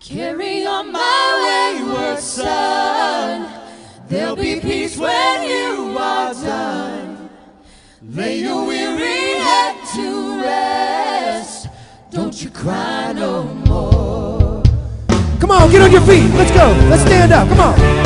Carry on my wayward son. There'll be peace when you are done. Lay your weary head to rest. Don't you cry no more. Come on, get on your feet. Let's go. Let's stand up. Come on.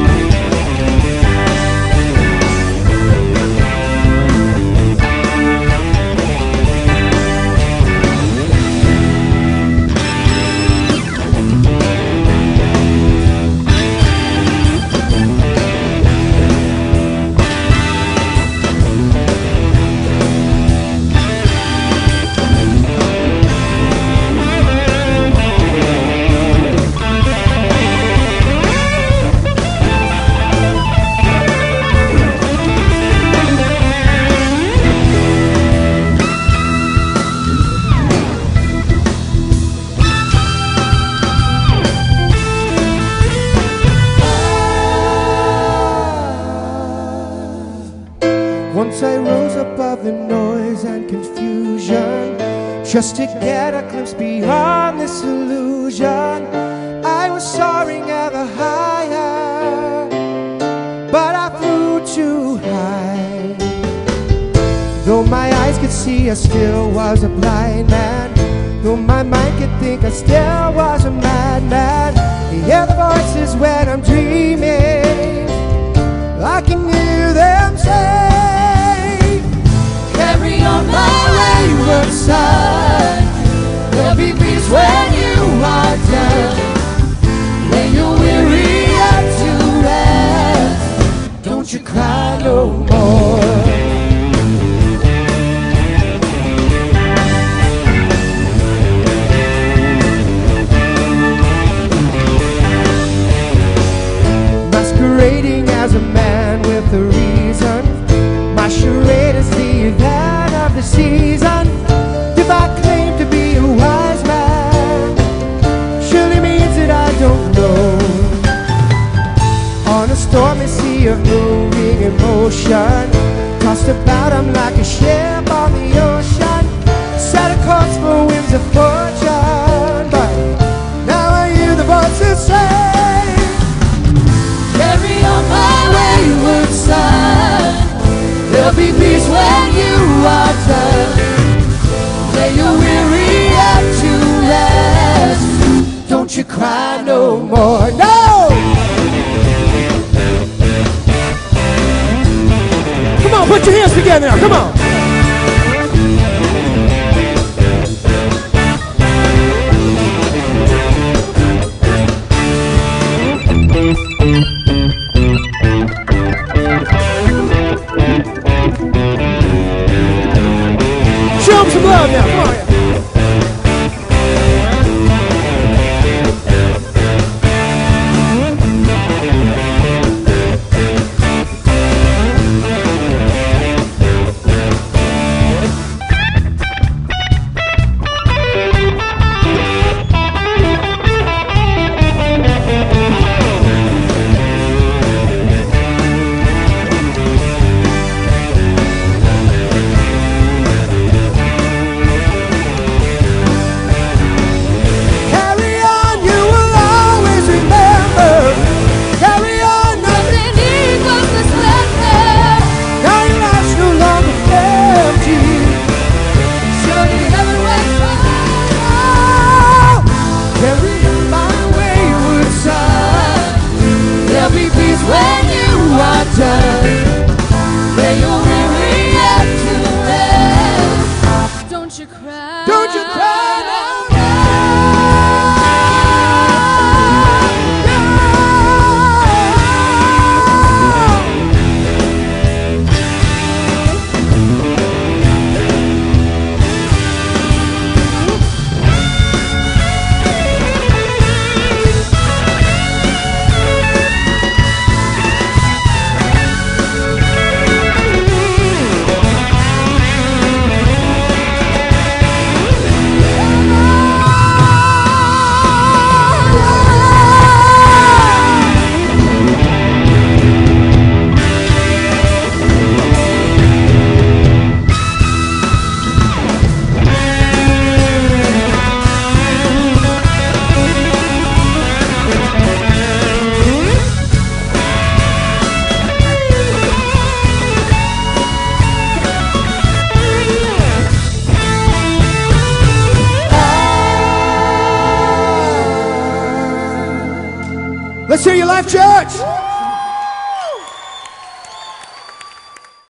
Once I rose above the noise and confusion, just to get a glimpse beyond this illusion. I was soaring ever higher, but I flew too high. Though my eyes could see, I still was a blind man. Though my mind could think, I still was a madman. I hear the voices when I'm dreaming, I can hear them say, carry on my wayward son. There'll be peace when you are done. Lay your weary head to rest. Don't you cry no more. Masquerading as a man with a reason, my charade is the event of the season. If I claim to be a wise man, surely means that I don't know. On a stormy sea of moving emotion, tossed about I'm like a ship on the ocean, set a course for winds of fortune. But now I hear the voices say, carry on my wayward son. There'll be peace when you are done. Lay your weary head to rest. Don't you cry no more. No! Come on, put your hands together now. Come on. Show them some love now. Come on. Let's hear you, Life Church.